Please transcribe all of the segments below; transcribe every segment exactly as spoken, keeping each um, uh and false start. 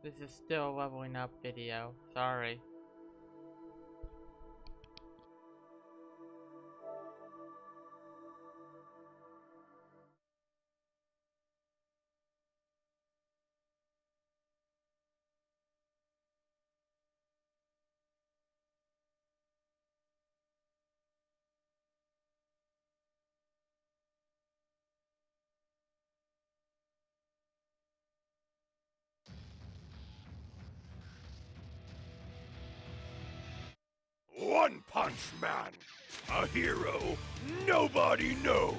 This is still a leveling up video. Sorry. One Punch Man! A hero nobody knows!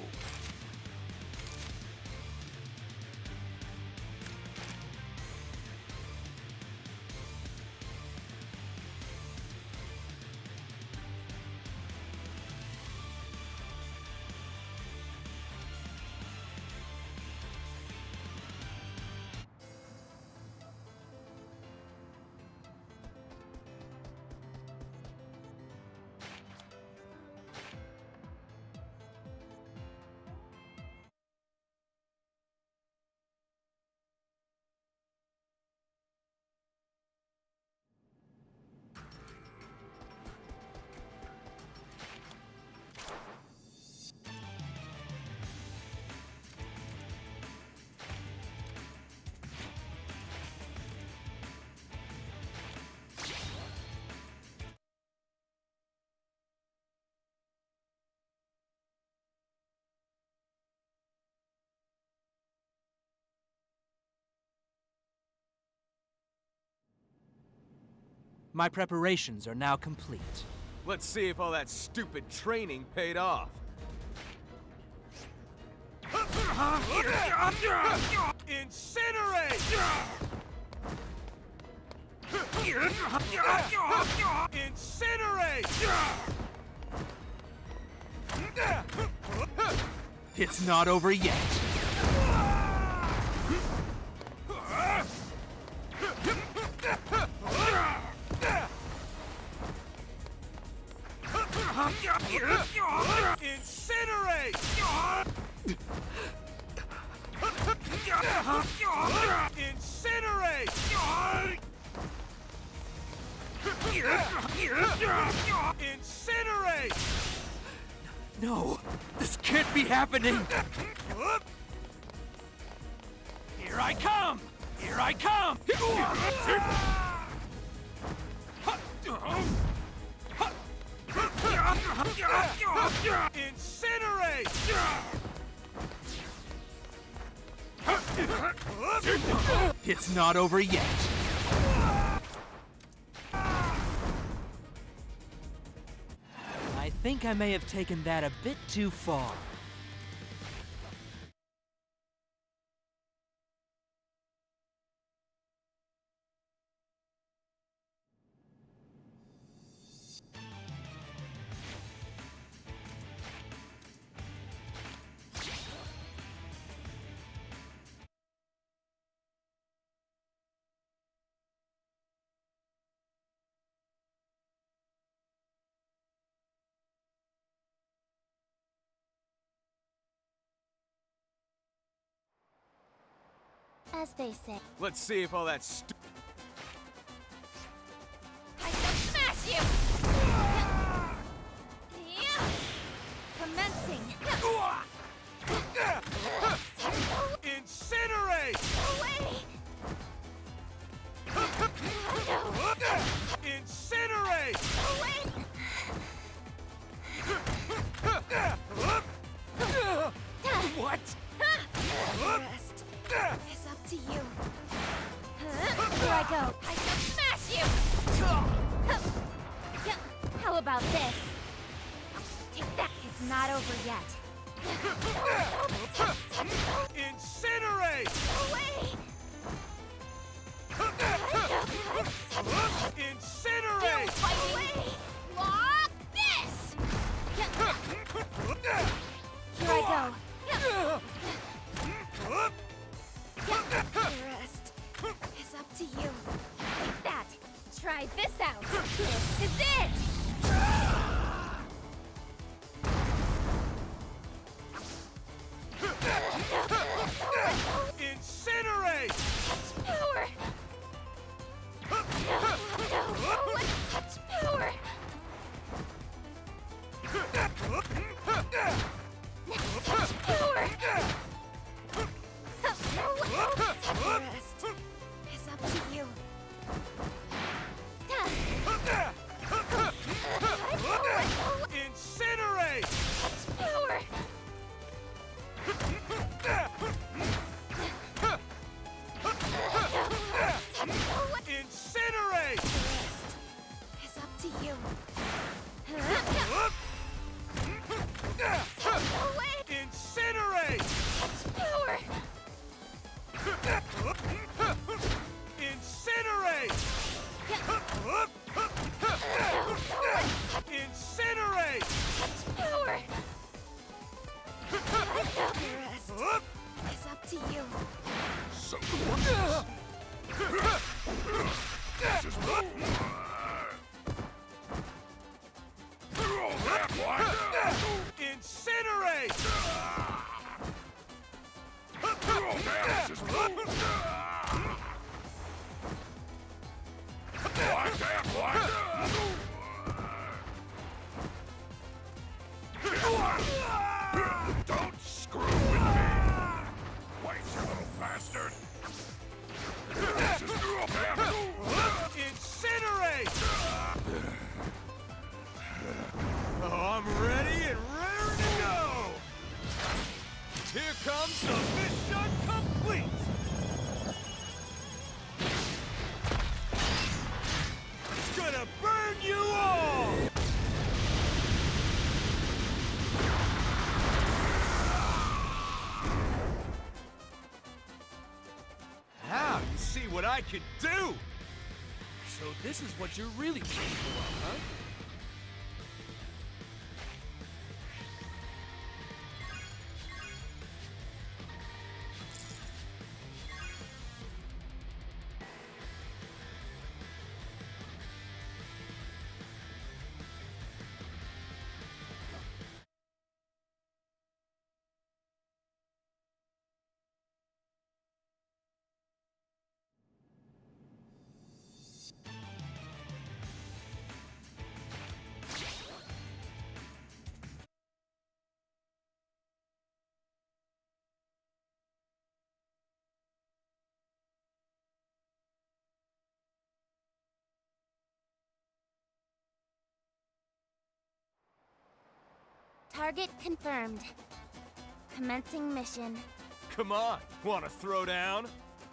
My preparations are now complete. Let's see if all that stupid training paid off. Incinerate! Incinerate! It's not over yet. Incinerate! Incinerate! Incinerate! No, this can't be happening. Here I come! Here I come! Incinerate! It's not over yet. I think I may have taken that a bit too far. As they say. Let's see if all that stu- I shall smash you! Commencing! Incinerate! Away! Incinerate! Away! What? Rest is up to you. Here I go. I shall smash you! How about this? Take that. It's not over yet. Incinerate! Away! Incinerate! Away! Lock this! Here I go. The rest is up to you. Take that. Try this out. This is it! Incinerate! Power! Incinerate! Incinerate! Power! The rest is up to you. So this is what. Incinerate! This is what. Like that, like that. Don't screw with me. Wait, you little bastard. This is Incinerate! Oh, I'm ready and raring to go! Here comes the mission complete! It's gonna burn you all! Now you see what I can do! So this is what you're really capable of, huh? Target confirmed. Commencing mission. Come on, wanna throw down?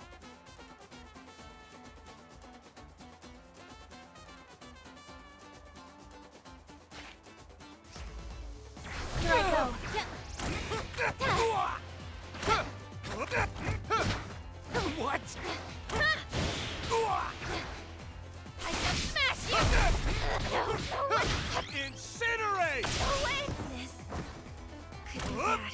Here I go. What? I shall smash you! No, no, Incinerate! away from this. Could be bad.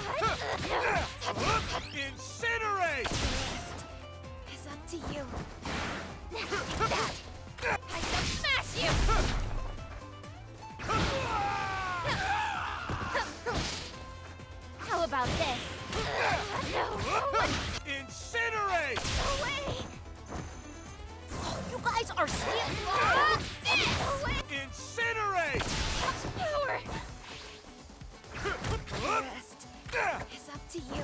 Incinerate! The rest is up to you. That. I shall smash you! How about this? No, Incinerate! away! You guys are still away! Incinerate! Power! The rest is up to you.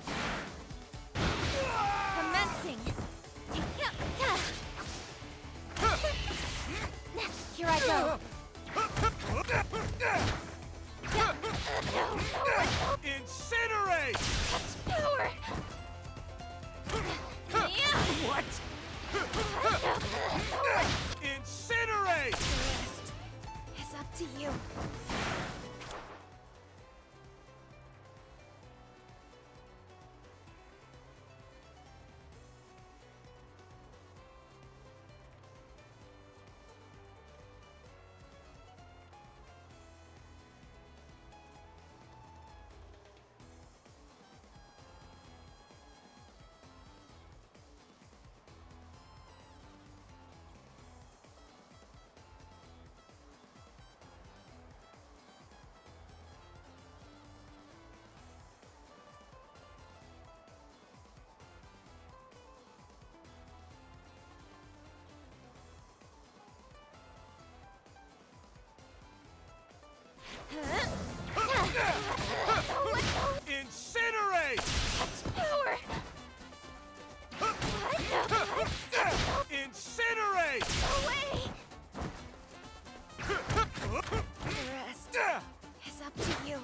Commencing. Here I go. Incinerate! Power! What? Incinerate! The rest is up to you. Incinerate! Power! Incinerate! Away! The rest is up to you.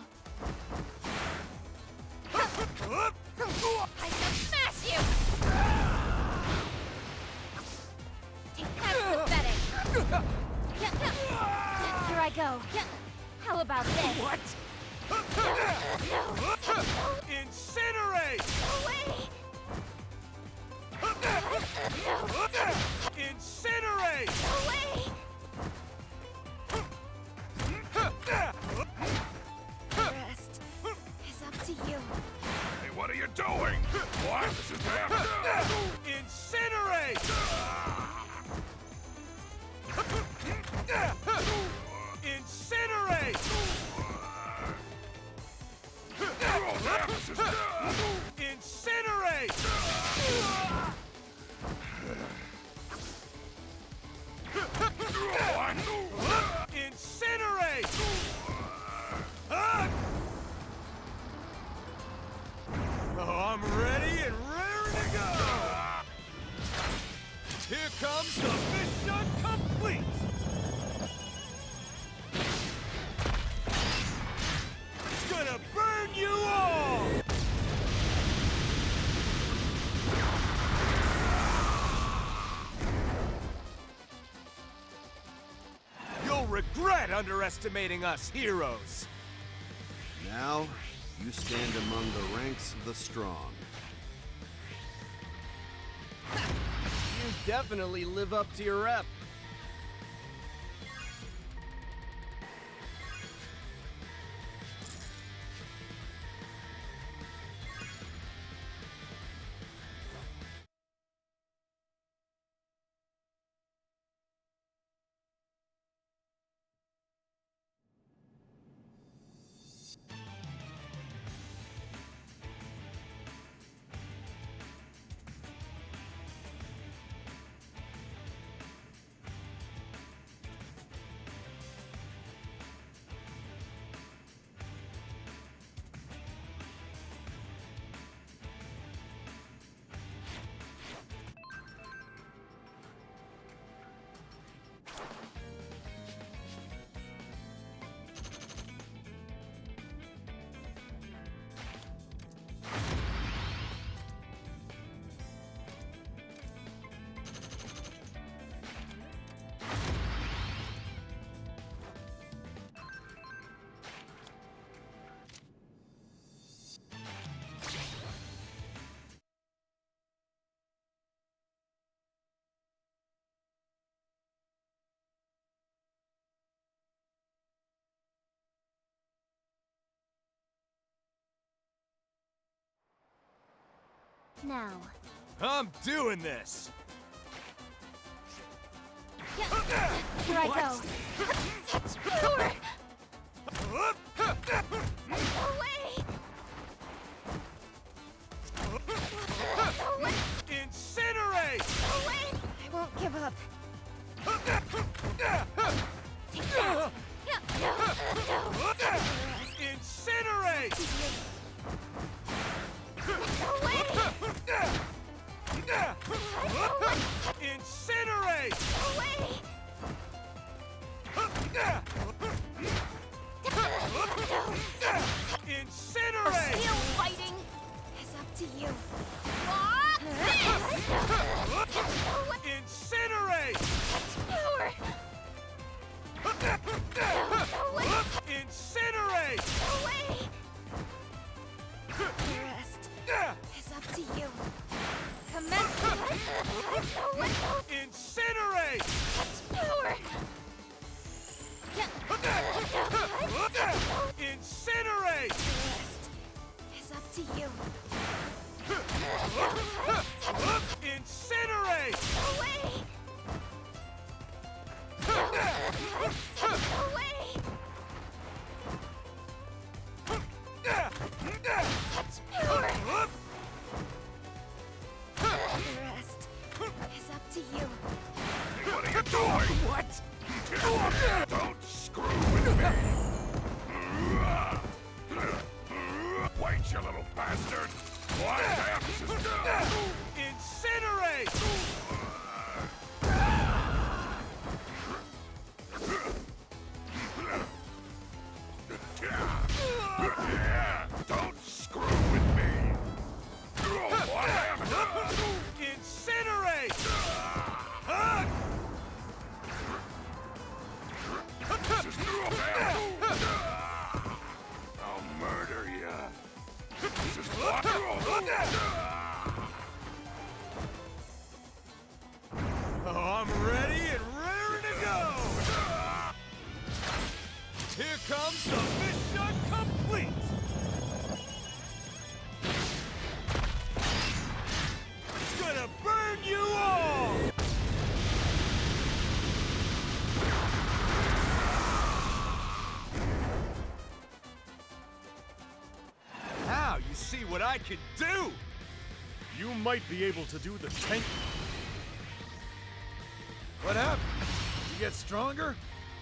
I shall smash you! Take that, pathetic! Here I go. How about this? What? No! Incinerate! Away! Incinerate! Away! The rest is up to you. Hey, what are you doing? What? This is happening. Incinerate! Incinerate! Incinerate! Incinerate! Oh, I'm ready and raring to go! Here comes the mission complete! It's gonna burn you all! You'll regret underestimating us heroes! Now, you stand among the ranks of the strong. You definitely live up to your rep. Now. I'm doing this! Here I go. Such power! Away! Away! Incinerate! Away! I won't give up. Take that! No! No! Incinerate! Away! Incinerate! Away! Incinerate! Still fighting! It's up to you. Incinerate! Power! Incinerate! Away! The rest is up to you. Commence! Incinerate! Power! Incinerate! The rest is up to you. Incinerate! Away! Away! Power! The rest is up to you. Hey, what are you doing? What? Don't screw with me! Wait, you little bastard! What happens is Incinerate! Yeah, don't screw with me! What happens? Incinerate! This is I'll murder you! This is what? what I can do! You might be able to do the tank. What happened? You get stronger?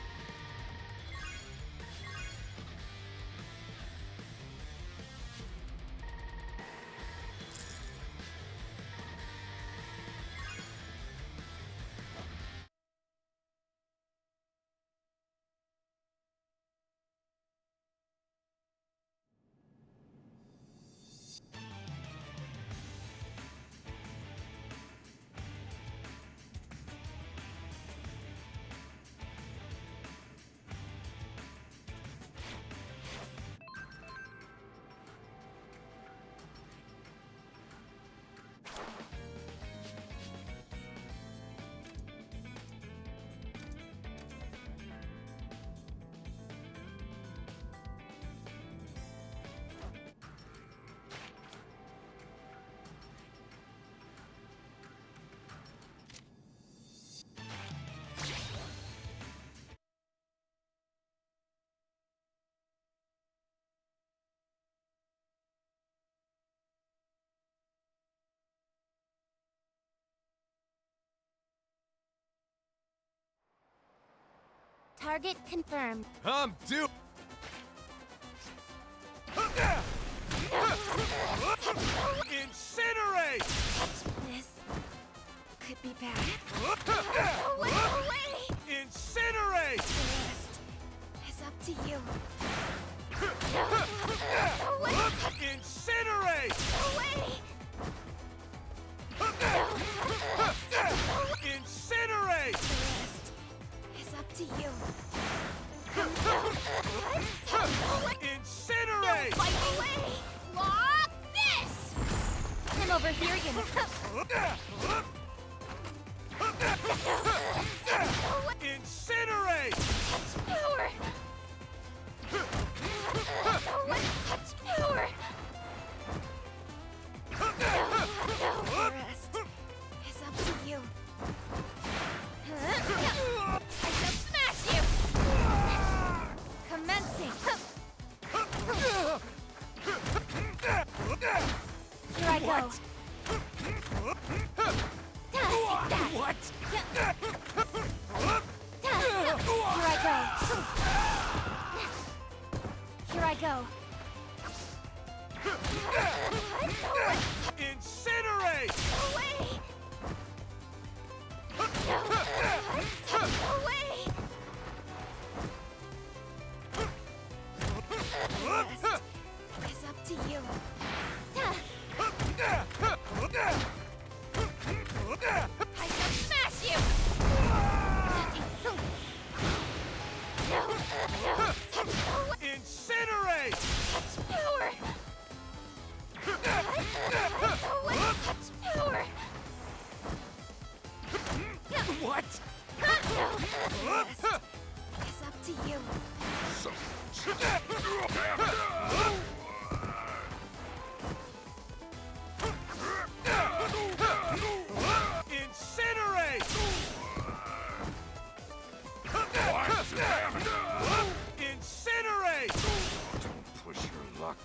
Target confirmed. I'm due. Incinerate! This could be bad. Away, away! Incinerate! The rest is up to you. Away! Incinerate! Away! Incinerate! The rest is up to you. Incinerate! Fight away! Lock this! I'm over here, you know. Incinerate! Power! Power! The rest is up to you. I shall smash you! Commencing! Here I go. What? Here I go. Here I go. Incinerate! Away! Away! The rest is up to you. I shall smash you! Incinerate! Power! Power! What? The rest is up to you. So, Incinerate! Incinerate! don't push your luck.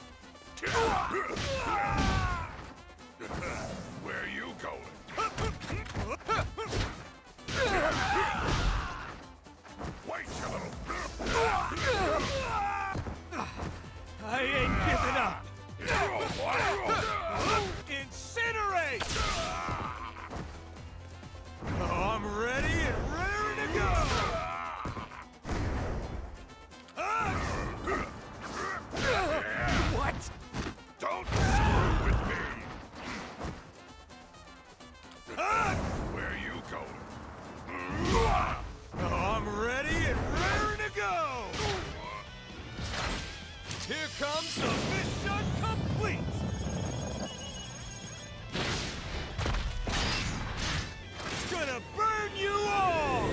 Where are you going? Wait, you little... I ain't giving up! What? Incinerate! Oh, I'm ready and raring to go! What? Don't screw with me! Where are you going? Oh, I'm ready and raring to go! Here comes the mission complete! It's gonna burn you all!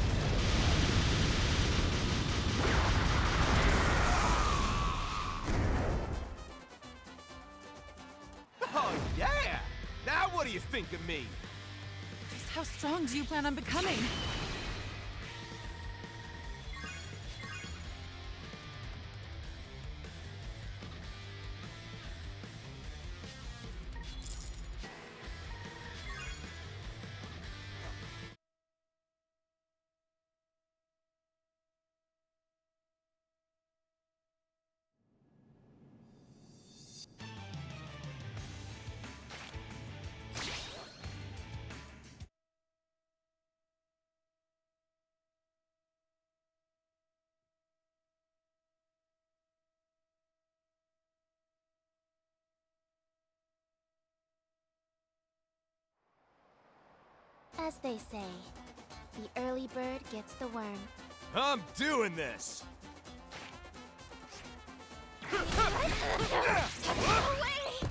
Oh, yeah! Now what do you think of me? Just how strong do you plan on becoming? As they say, the early bird gets the worm. I'm doing this! Away!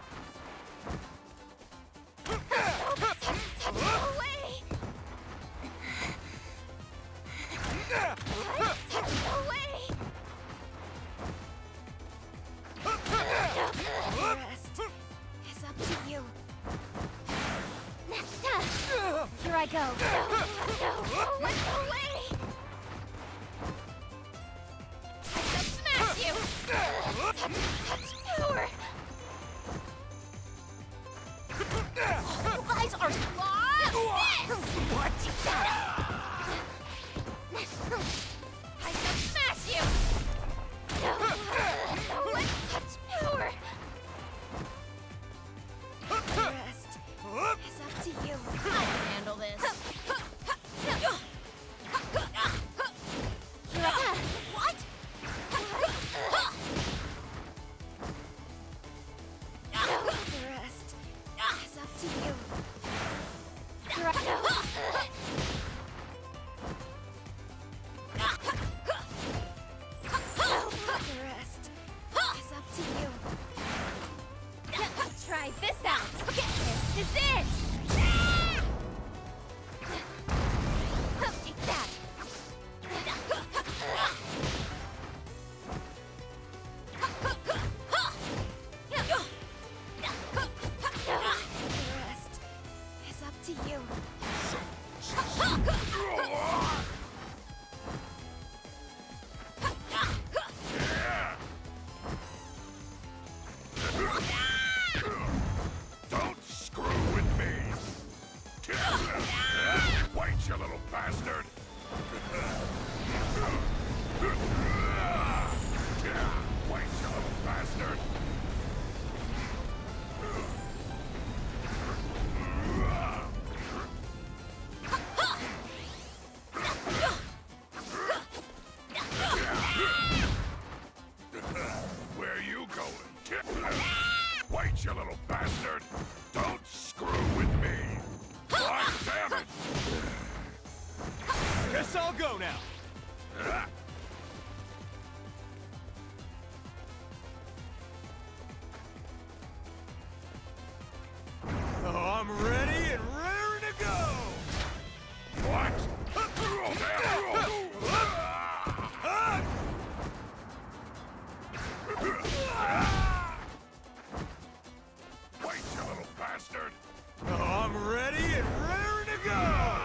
Away! Away! The rest is up to you. Here I go. Away! Away! I shall smash you! Power! You guys are lost! What? I shall smash you! Away! Power! The rest is up to you. I can handle this. What? The rest is up to you. The rest is up to you. Try this out. This is it. Take that. The rest is up to you. Don't screw with me! Wait, you little bastard! Wait, you little bastard! Where you going? Wait, you little bastard! Don't screw with me! God damn it! Guess I'll go now. Oh, I'm ready and raring to go! What? Wait, you little bastard! Oh, I'm ready and raring to go!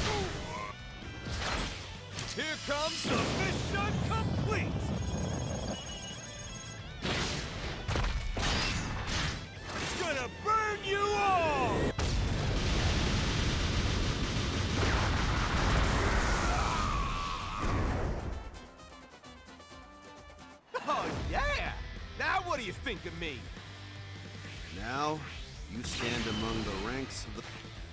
Here comes the mission complete! It's gonna burn you all! Oh, yeah! Now what do you think of me? Now, you stand among the ranks of the...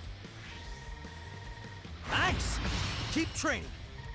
Thanks! Keep training!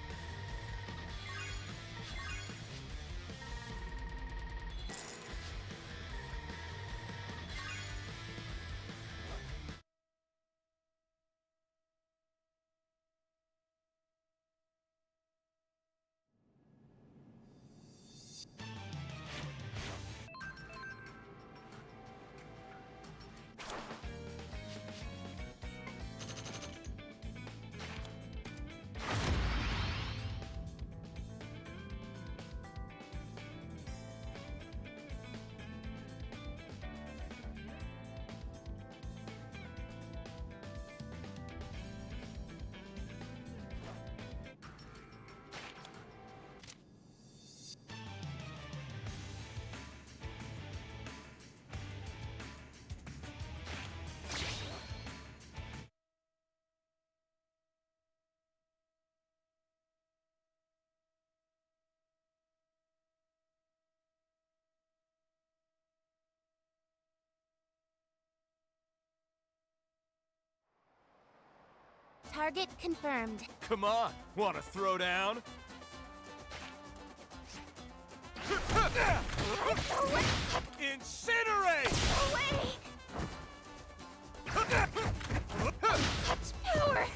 Target confirmed. Come on, wanna throw down? Incinerate! Away! Power!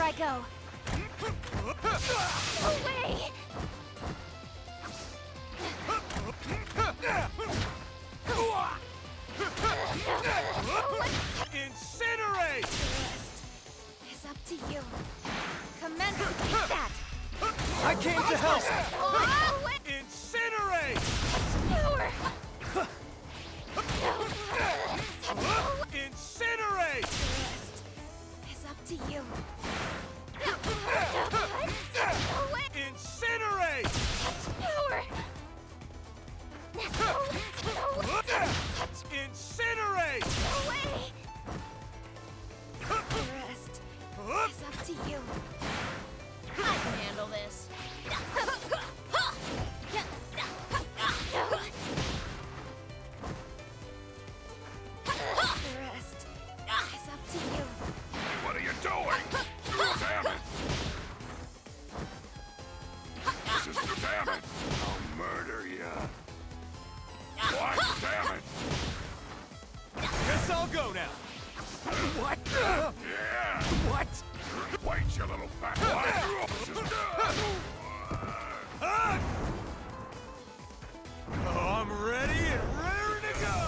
I go. Away! Incinerate! It's up to you. Commence with that. I came to help! Oh, Incinerate! power! Incinerate! It's up to you. Incinerate! Power! Incinerate! Away! The rest is up to you. I can handle this. The rest is up to you. What are you doing? Damn it! Sister, damn it! I'll murder you. What? Damn it! Guess I'll go now. What? Yeah! What? Wait, you little fat. What? Ah! Oh, I'm ready and raring to go!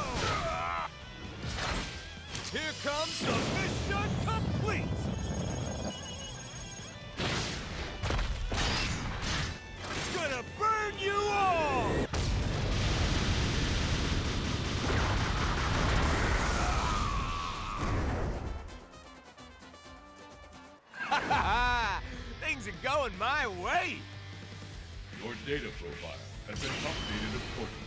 Here comes the mission complete! It's gonna burn you all! Ha ha ha! Things are going my way! Your data profile has been updated accordingly.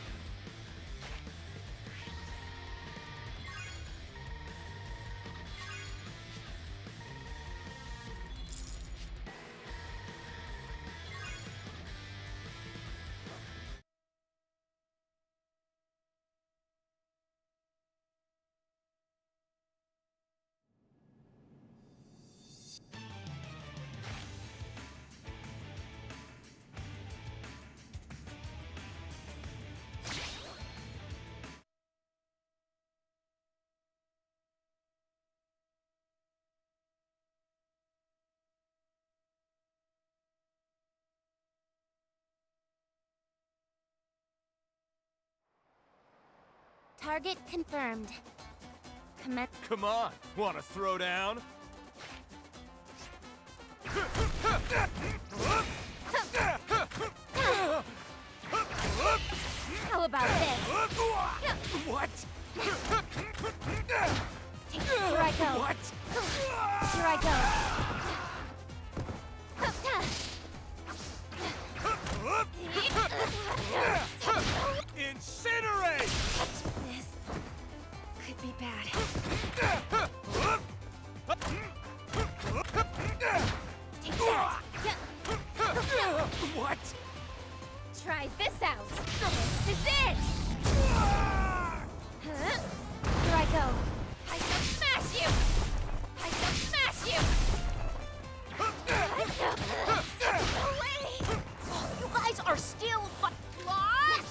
Target confirmed. Commence. Come on, wanna throw down? How about this? What? Here I go. What? Here I go. Incinerate! This could be bad. Take that. What? Try this out. This is it. Huh? Here I go. I shall smash you. I shall smash you. Away. You guys are still fu- lost.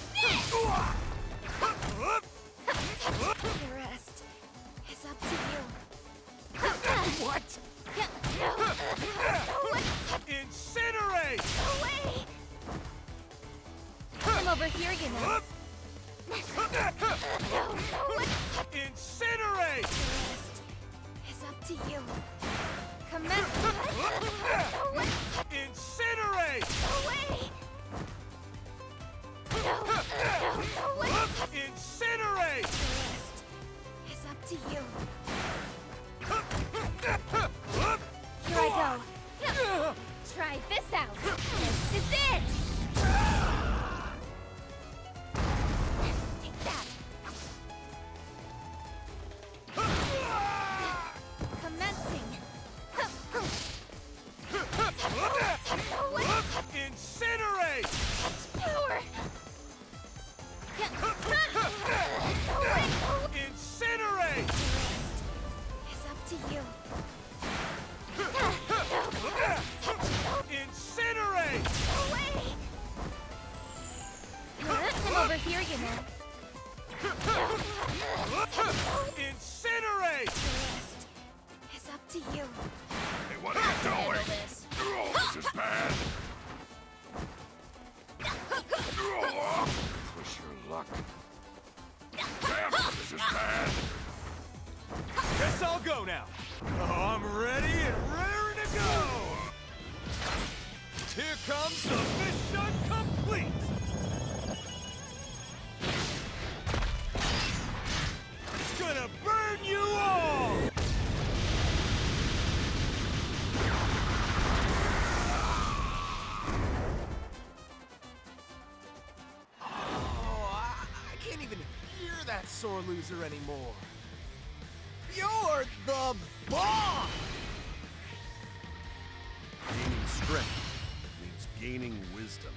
The rest is up to you. What? Incinerate! Away. I'm over here, you know. Incinerate! The rest is up to you. Commence. Incinerate! Away. Incinerate! The rest is up to you. Here I go. Try this out. This is it. Take that. Commencing. Incinerate! Power. Incinerate! The rest is up to you. Incinerate! Away. I'm over here, you know. Incinerate! The rest is up to you. Hey, what are you doing? now. Oh, I'm ready and raring to go. Here comes the mission complete. It's gonna burn you all. Oh, I, I can't even hear that sore loser anymore. You're the bomb! Gaining strength means gaining wisdom.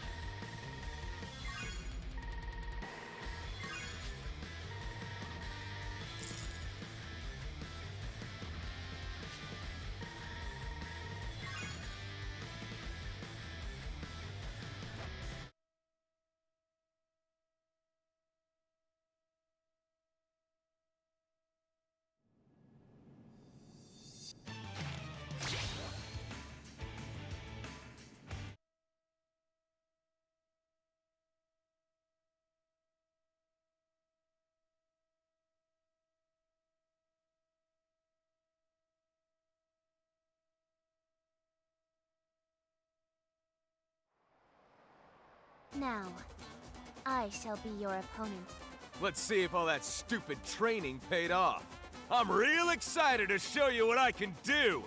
Now, I shall be your opponent. Let's see if all that stupid training paid off. I'm real excited to show you what I can do!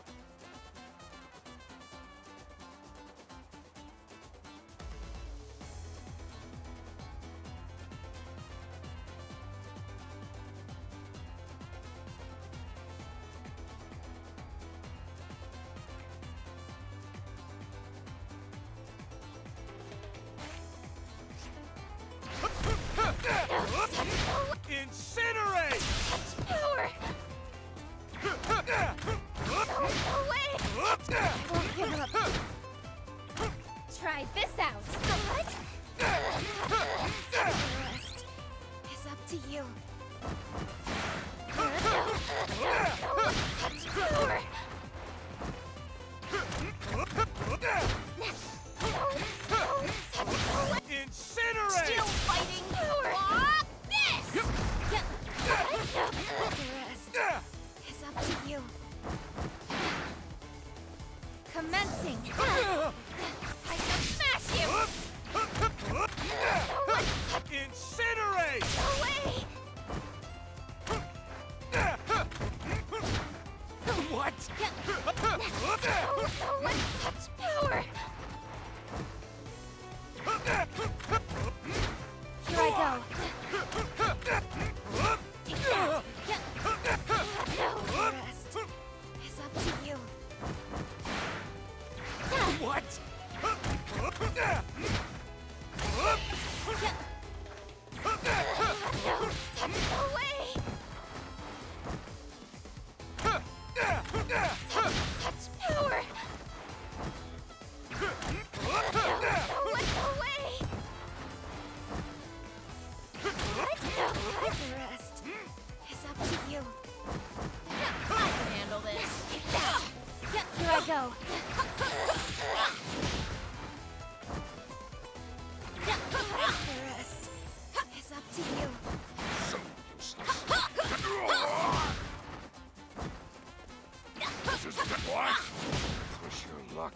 Incinerate! Power! No, no way! I won't give up. Try this out. What? The rest is up to you. Power! Incinerate! Still fighting! Power! This! The rest is up to you. Commencing! I shall smash you! Incinerate! Away! What? No one such power! Here I go. Take that. The rest is up to you. What? No way! Such power! No way! What? The rest is up to you. I can handle this. Here I go. The rest is up to you. This is what? Push your luck.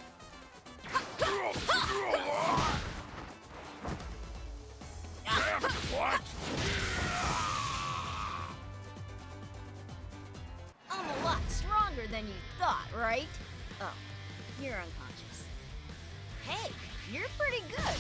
Damn it, what? I'm a lot stronger than you thought, right? Oh, you're unconscious. Hey, you're pretty good.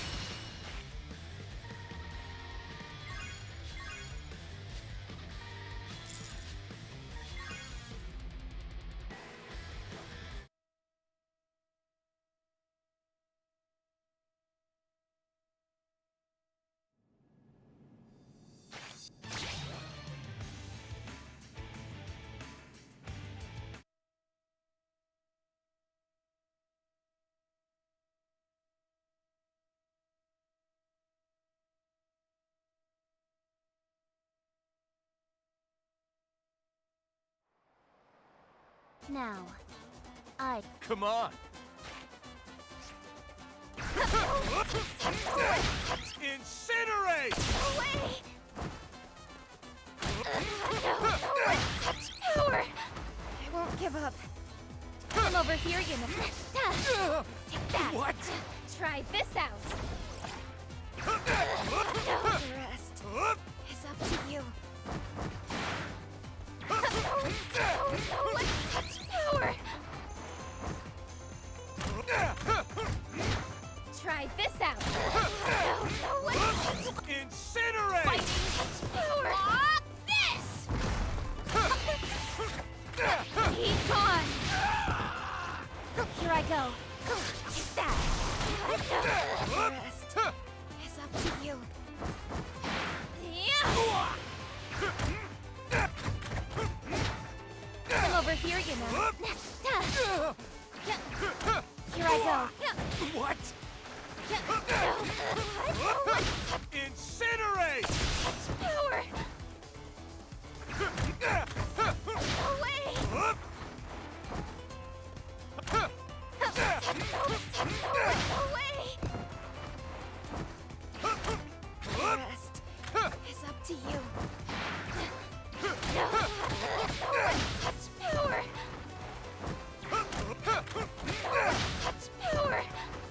Now, I... Come on! Incinerate! Away! No, no, such power! give up. Come over here, you know. Take that. What? Try this out. The rest is up to you. Oh, no, what such power! Try this out. No, no, what? Incinerate! Fighting such power! Ah, this! He's gone! Here I go. Take that. The rest is up to you. Yeah. Come over here, you know. Here I go. What? Incinerate! Power! Away! Away! The rest is up to you. No! Such power! Such power!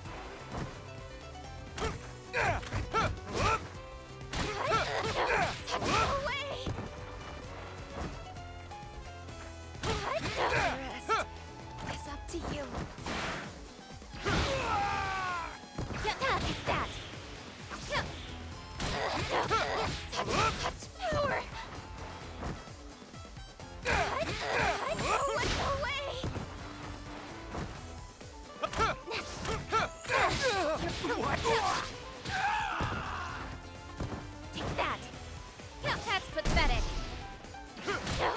Away! The rest is up to you. Take that! Such power! Away! Take that! That's pathetic! No!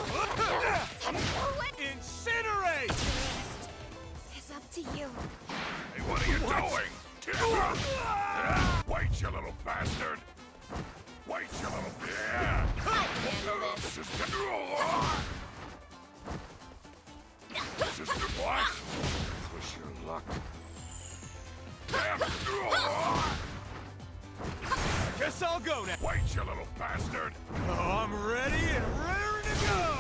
Incinerate! The rest is up to you. Hey, what are you doing? Wait, you little bastard! Wait, you little... Yeah! I can handle this. This is the... This is the what? Push your luck. I guess I'll go now. Wait, you little bastard! Oh, I'm ready and raring to go!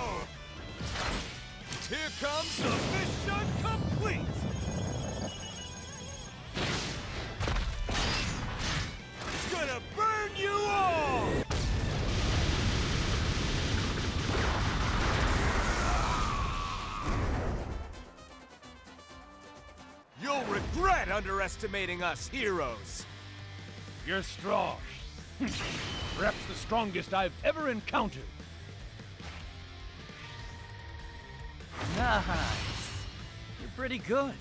Here comes the mission complete! It's gonna burn you all! You'll regret underestimating us heroes! You're strong. Perhaps the strongest I've ever encountered. Nice. You're pretty good.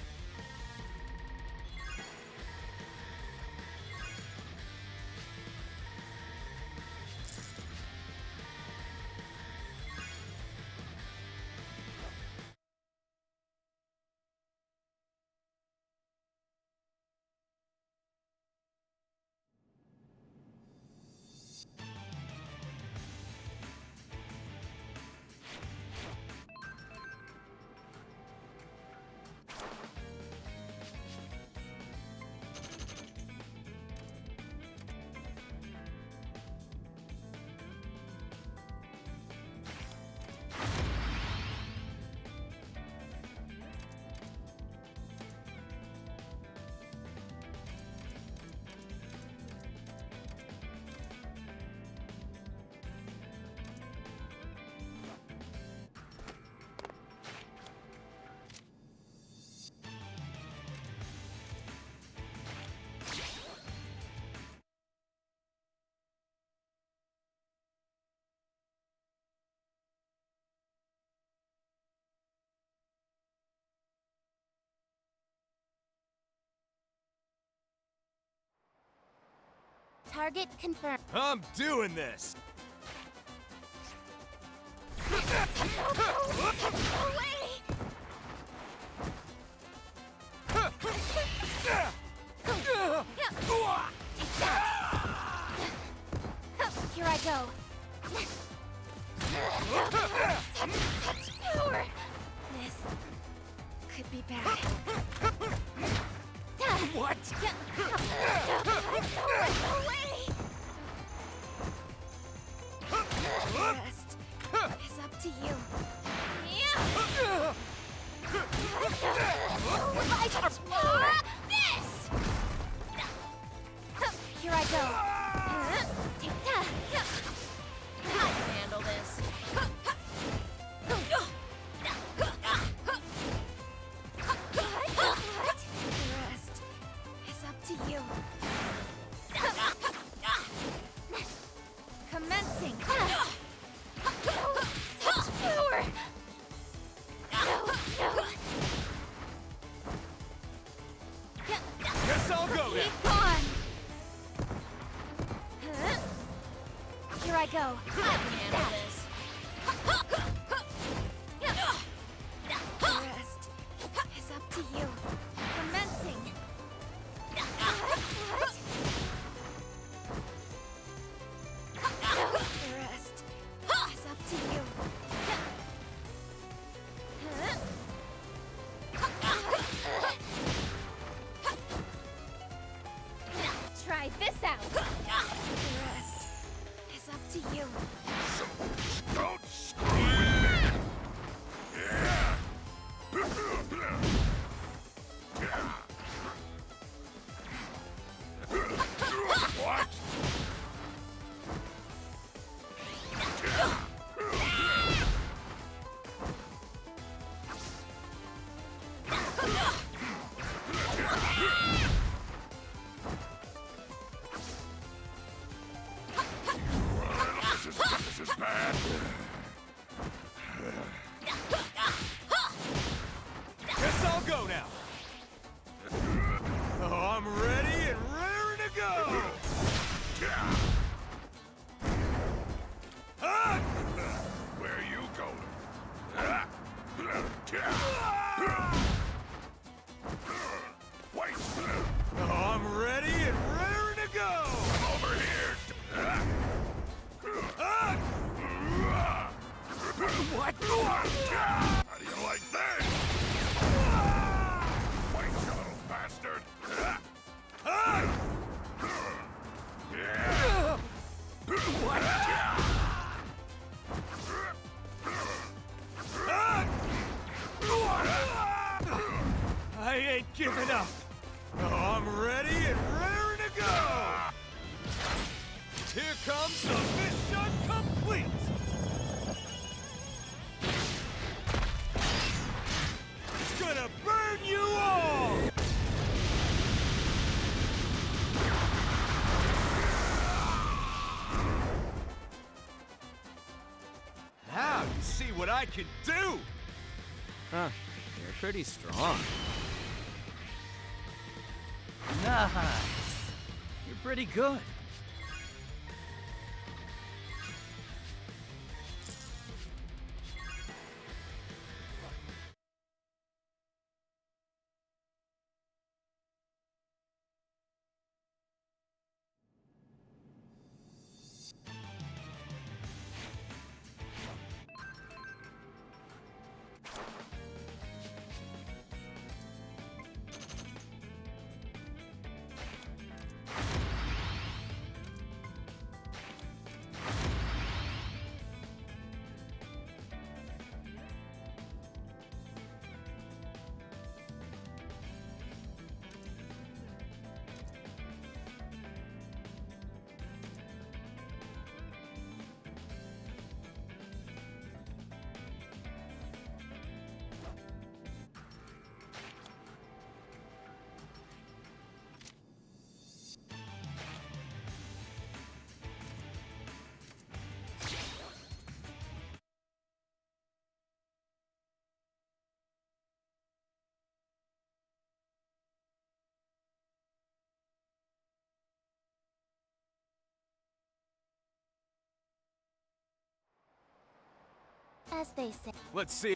Target confirmed. I'm doing this! Away! Here I go. Power! This could be bad. What? Away! The rest is up to you. Yeah. This! Here I go. I can handle this. The rest is up to you. Commencing. Such power. Guess I'll go now. Keep on. Here I go. I can handle this. The rest is up to you. Commencing. What? The rest is up to you. Try this out. The rest is up to you. So don't screw with me. Yeah. What? This is, this is bad. Guess I'll go now. Oh, I'm ready and raring to go. Ah! Where are you going? Wait! Oh, I'm ready and raring to go. Over here! Ah! What? How do you like this? Wait, you little bastard! Ah! Yeah! What? I ain't giving up. Oh, I'm ready and raring to go. Here comes the mission complete. It's gonna burn you all. Now you see what I can do. Huh. You're pretty strong. Nice. You're pretty good. As they say. Let's see.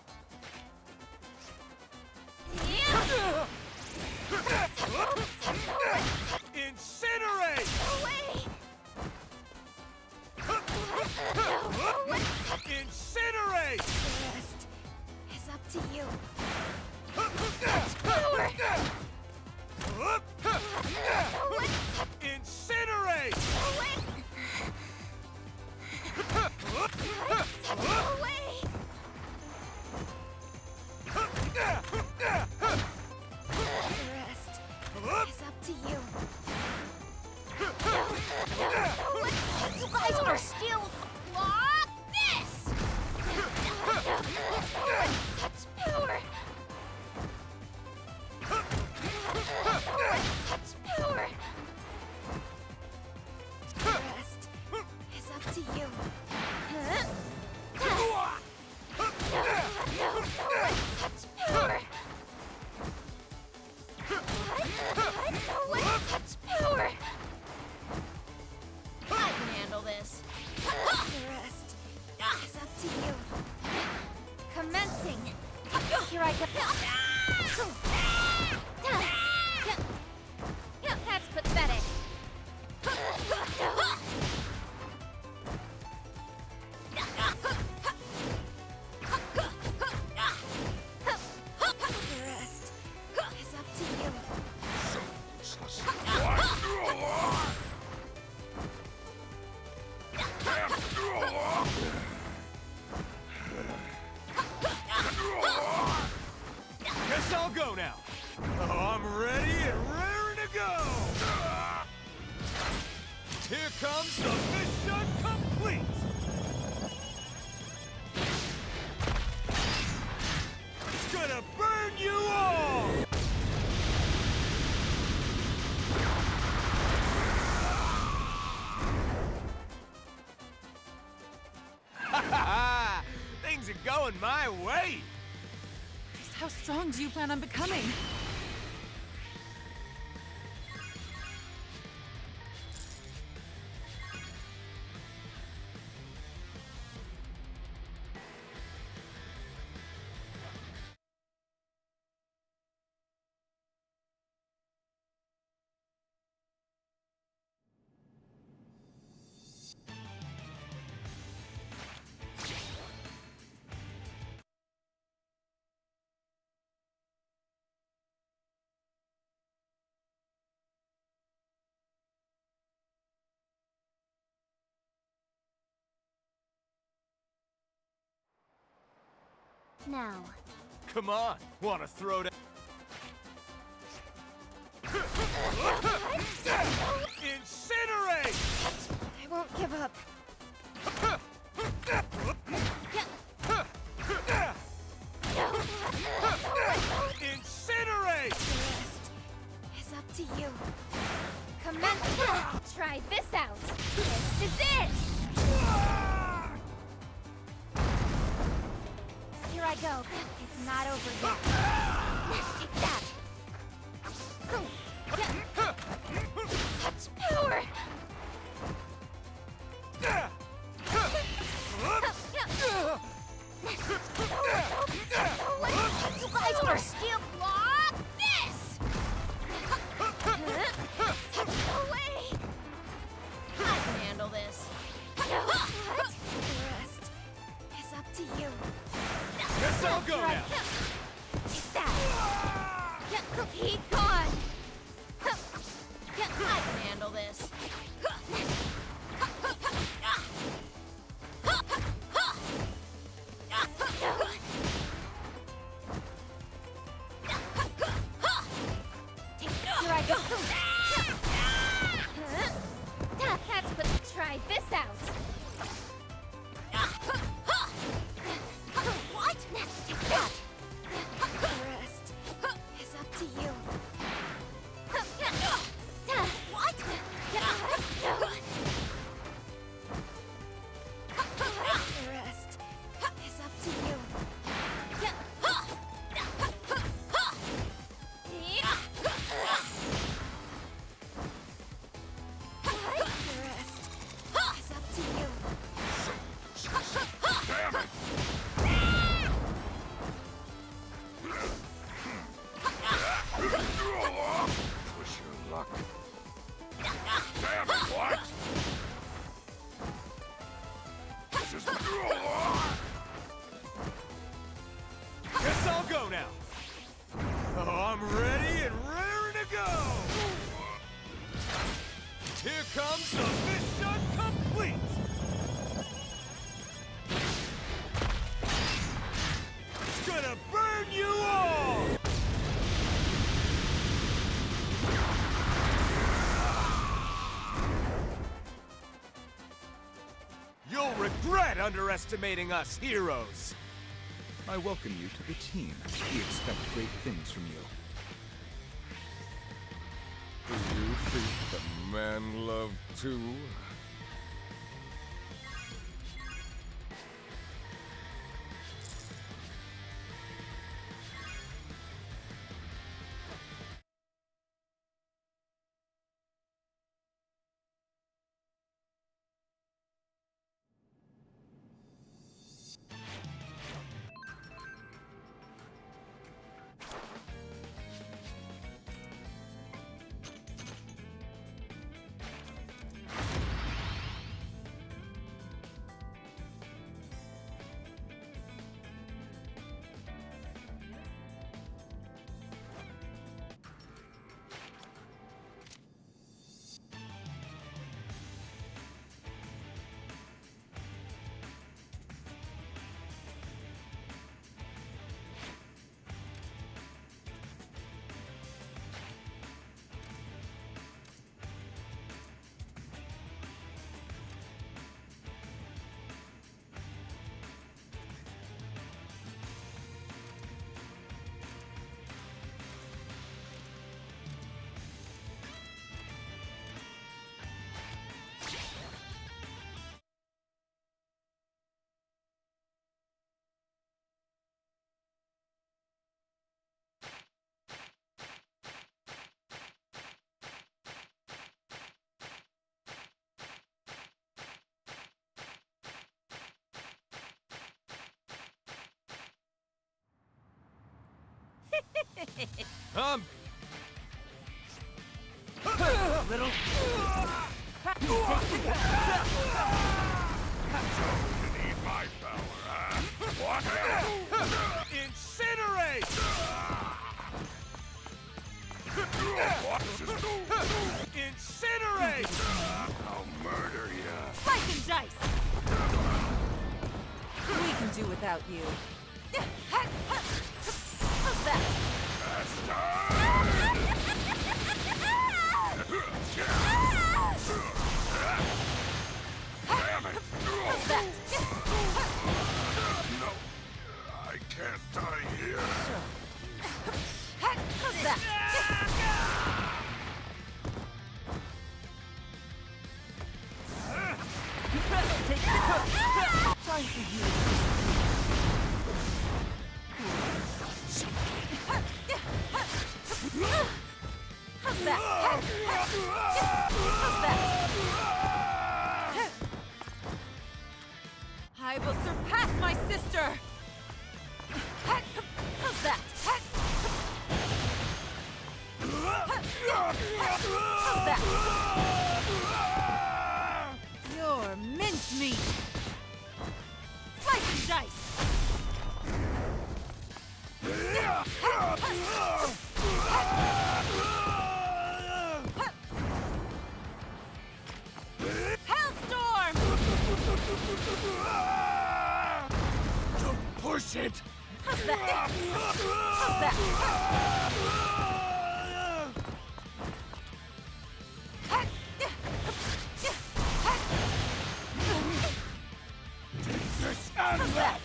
Incinerate! Away! Incinerate! The rest is up to you. Incinerate! Away! Away! to you. You guys are still like this! Such power! Such power! The rest is up to you. Such power! Such power! I can handle this. The rest is up to you. Commencing. Here I go. That's pathetic. The rest is up to you. Guess I'll go now. Oh, I'm ready and raring to go. Here comes the mission complete. It's gonna burn you all. Ha ha ha! Things are going my way. Just how strong do you plan on becoming? Now. Come on, wanna throw down? Incinerate! I won't give up. Incinerate! The rest is up to you. Commence. Try this out. This is it. Here I go. It's not over yet. Take that. Such power. You guys are still like this. Away. I can handle this. The rest is up to you. Guess I'll go now. Take that. He gone. I can handle this. Here I go. That's but try this out. What? Take that. The rest is up to you. What? The rest is up to you. The rest is up to you. Damn it! Push your luck. Damn it, what? This is Guess I'll go now. Oh, I'm ready and raring to go. Here comes the mission complete. It's gonna burn you all. underestimating us heroes. I welcome you to the team. We expect great things from you. Do you think the man love too? Um. Little. You need my power, huh? What? Incinerate! Incinerate! I'll murder you. Slice and dice! We can do without you. How's that? Damn it! How's that? No, I can't die here. How's that? Time for you. How's that? How's that? I will surpass my sister! How's that? How's that? You're mincemeat! Slice and dice! Hellstorm! Don't push it! How's that? How's that? This and that!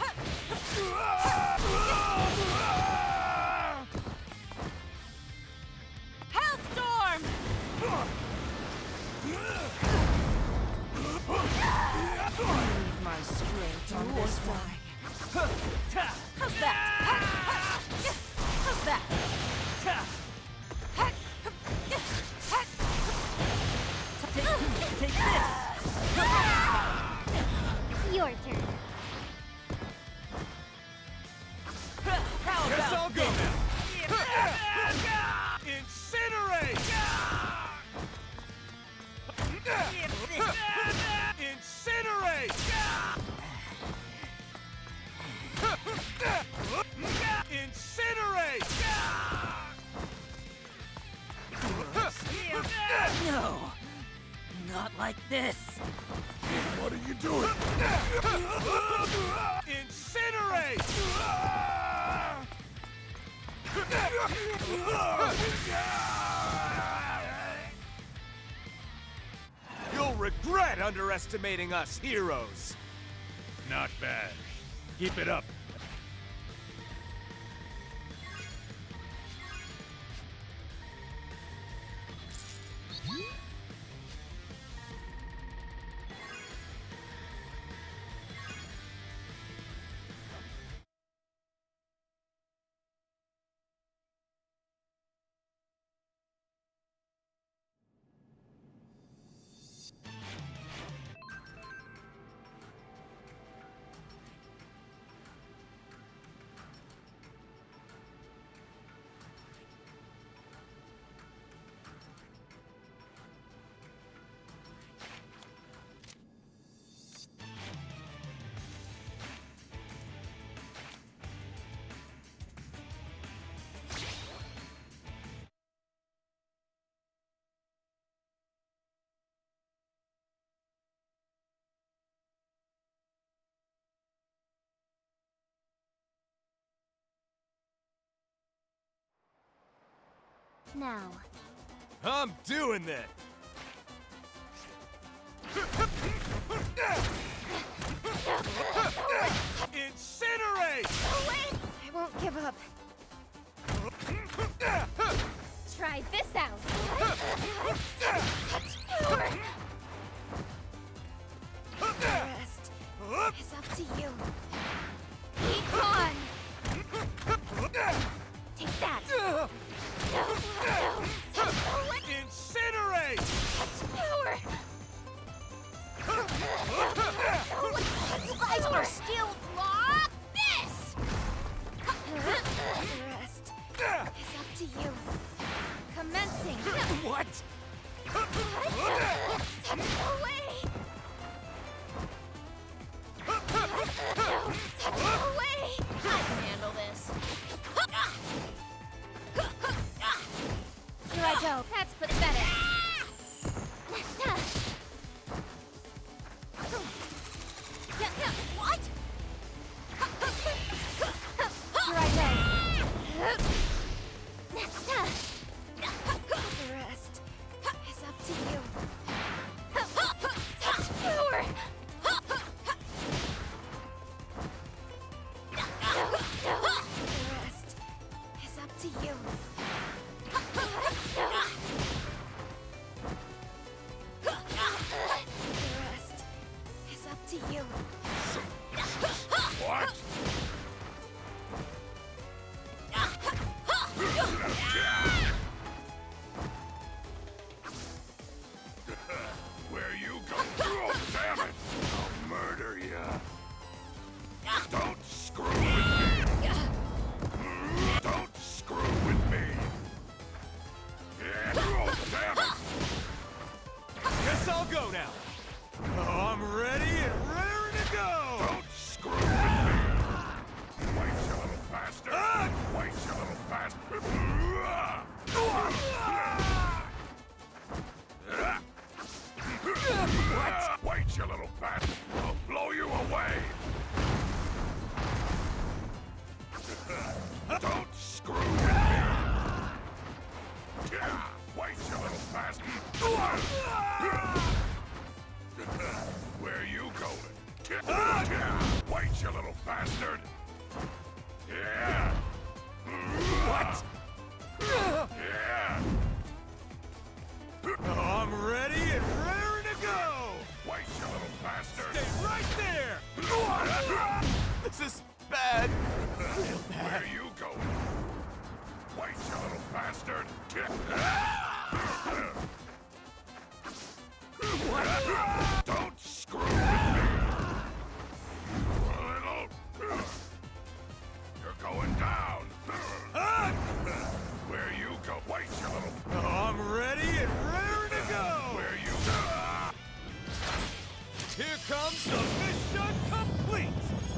Hellstorm! Need my strength on this one. How's that? How's that? Take, take this! Your turn. How Guess about I'll go now. Incinerate! Incinerate! Incinerate! No! Not like this! What are you doing? Incinerate! You'll regret underestimating us heroes. Not bad. Keep it up. Now. I'm doing that! Incinerate! Oh, wait! I won't give up. Try this out. Power. The rest is up to you. Keep on! Take that! No! No! Incinerate! Power! You guys are still locked! This! The rest is up to you. Commencing! What? Away! Away! I can handle this. Here I go. That's pathetic. What? Here I go. The rest is up to you. Such power! The rest is up to you. The rest is up to you. What? Where you go? Oh, damn it! I'll murder you. Don't screw with me. Don't screw with me. Oh, damn it! Guess I'll go now. Oh, I'm ready and raring to go! Don't screw with me. Wait, you little bastard. Wait, you little bastard. What? Wait, you little bastard. I'll blow you away. Don't screw with me. Wait, you little bastard. Where you going? Wait, you little bastard. Yeah. What? Yeah. Oh, I'm ready and raring to go! Wait, you little bastard. Stay right there! This is bad. Where you going? Wait, you little bastard. What? Don't screw with me. You little... You're going down. Where you go? Wait, you little... Oh, I'm ready and raring to go! Where you go? Here comes the mission complete!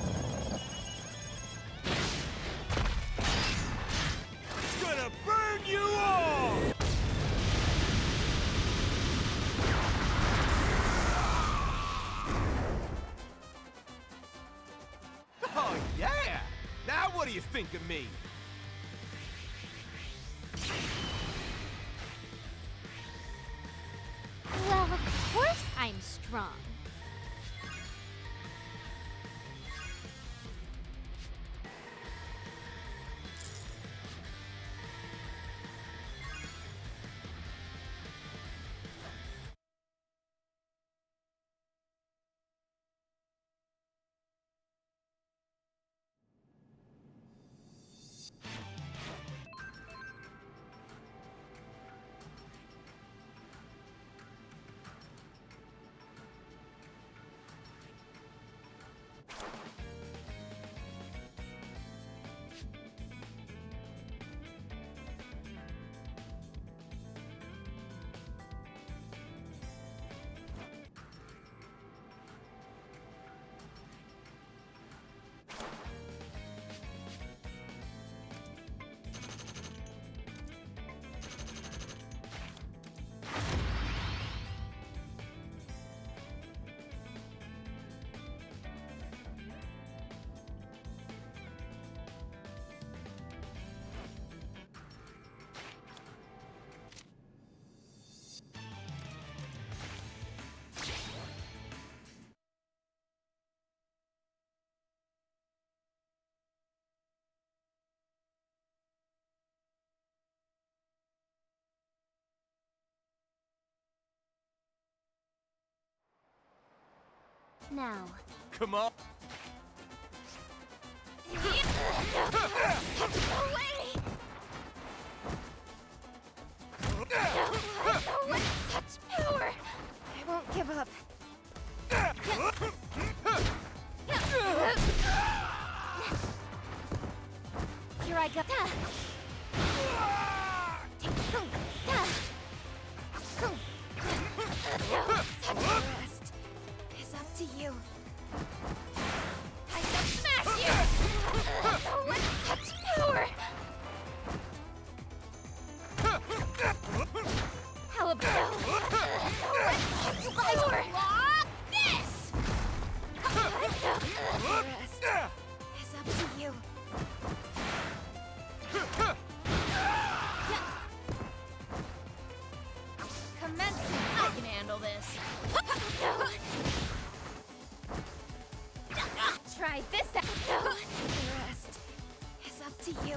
It's gonna burn you all! Oh, yeah! Now what do you think of me? Well, of course I'm strong. Now. Come on. Away! Away! Such power! I won't give up. Here I go. Rest is up to you. I shall smash you! With such power! How about with power? Block this! Rest is up to you. Commence. I can handle this. Try this out. The rest is up to you.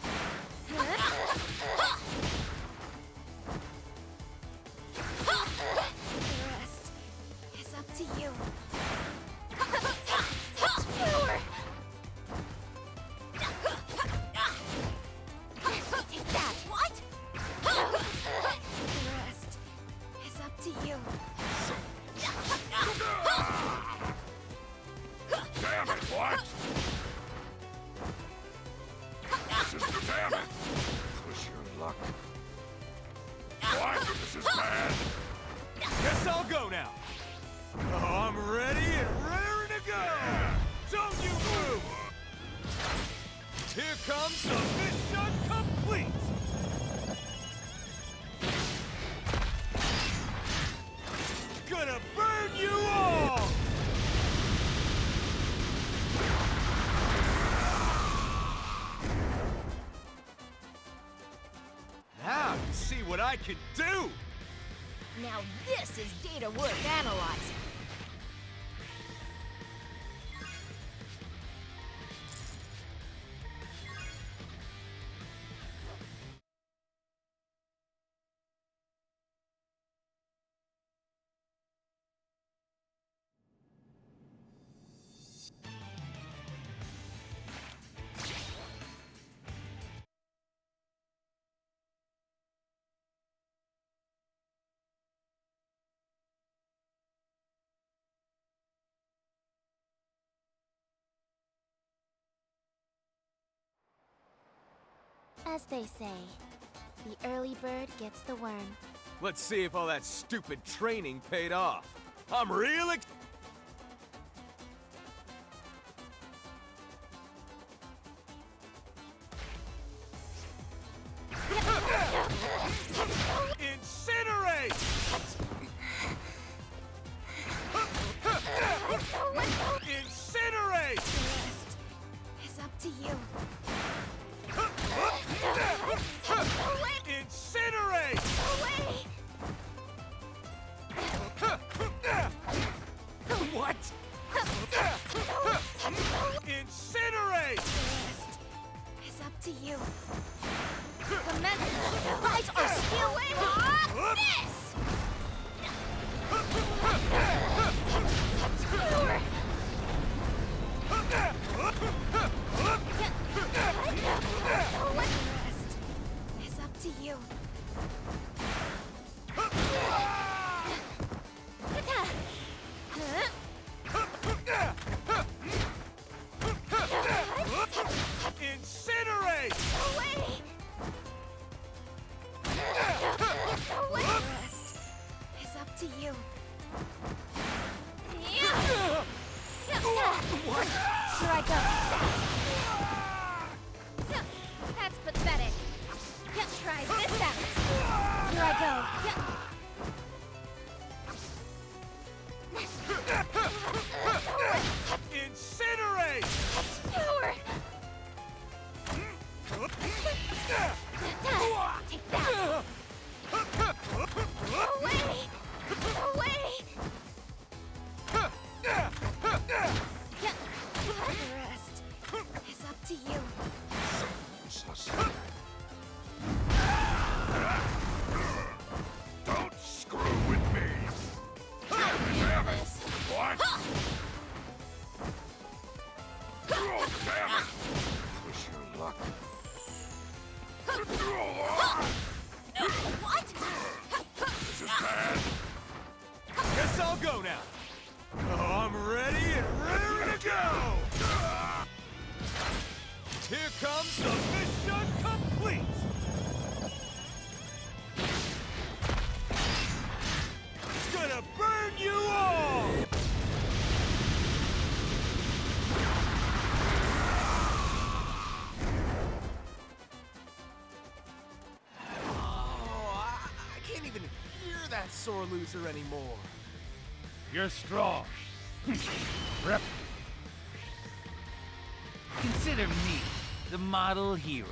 The rest is up to you. Such power! Take that. What? The rest is up to you. Damn it, what? This is damn it. Push your luck. What? This is bad. Guess I'll go now. Oh, I'm ready and raring to go. Don't you move. Here comes the mission complete. Gonna burn you all. Now you see what I can do! Now this is data worth analyzing. As they say, the early bird gets the worm. Let's see if all that stupid training paid off. I'm real ex- Incinerate! Incinerate! The rest is up to you. Incinerate! Away! What? Incinerate! The rest is up to you. Commence. Guys are still in this! Power! The rest is up to you. Incinerate! Away! Away! The rest is up to you. What? Here I go. That's pathetic. Try this out. Here I go. Incinerate! Power! Take that! Away! Away! The rest is up to you. Don't screw with me. Damn it, damn it. What? that sore loser anymore. You're strong. Rep. Consider me the model hero.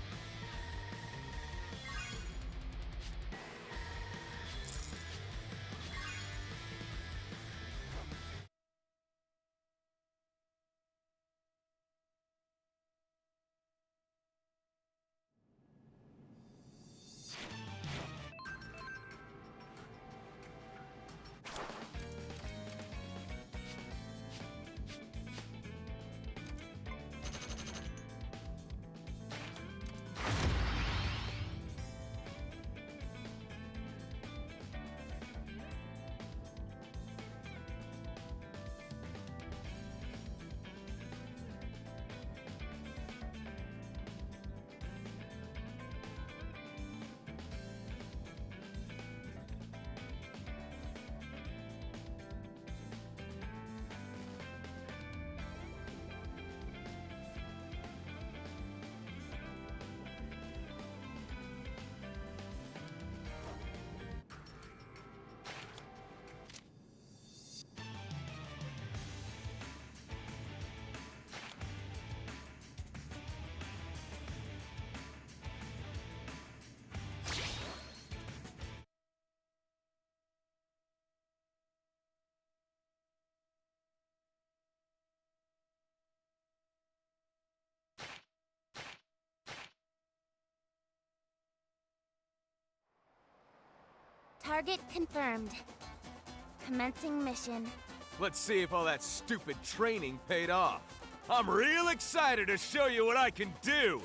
Target confirmed. Commencing mission. Let's see if all that stupid training paid off. I'm real excited to show you what I can do!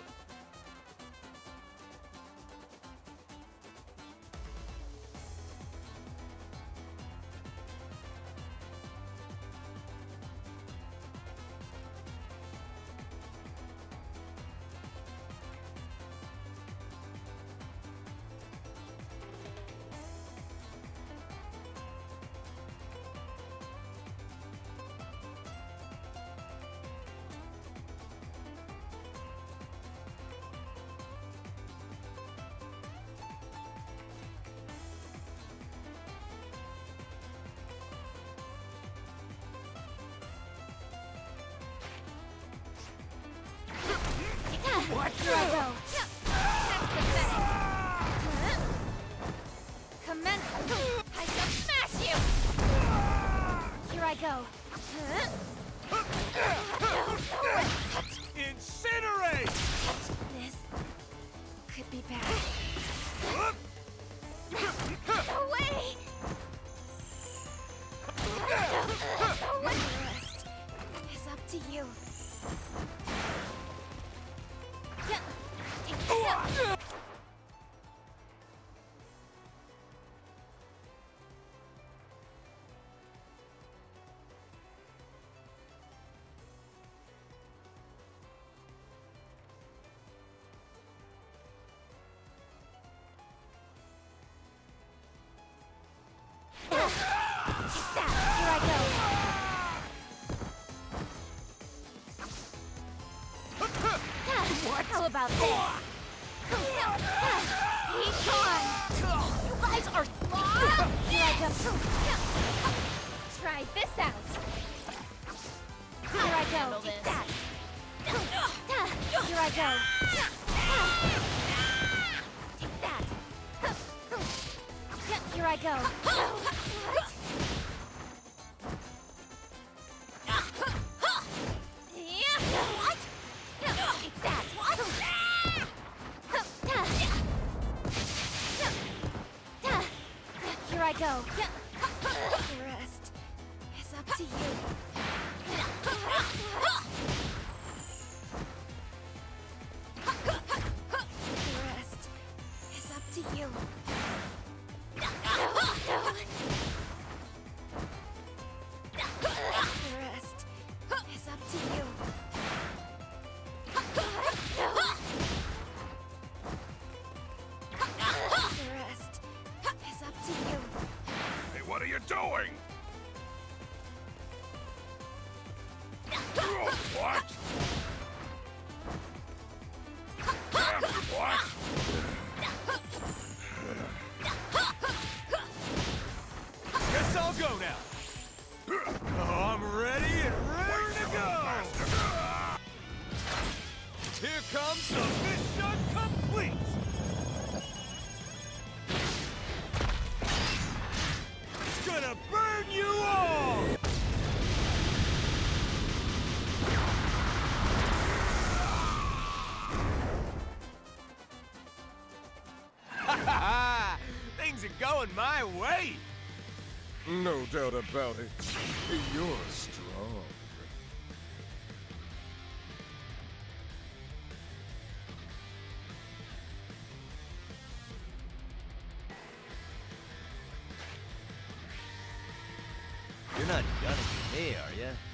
What? Here I go. That's pathetic. Commence. I shall smash you. Here I go. Incinerate! This could be bad. Away! Away! The rest is up to you. How about this? He's gone! You guys are... Here I go. Try this out. Here I go. Take that. Here I go. Take that. Here I go. What? Take that. What? Here I go. The rest is up to you. The rest is up to you. The rest is up to you. The rest is up to you. Hey, what are you doing? What? What? are going my way! No doubt about it. You're strong. You're not gunning for me, are you?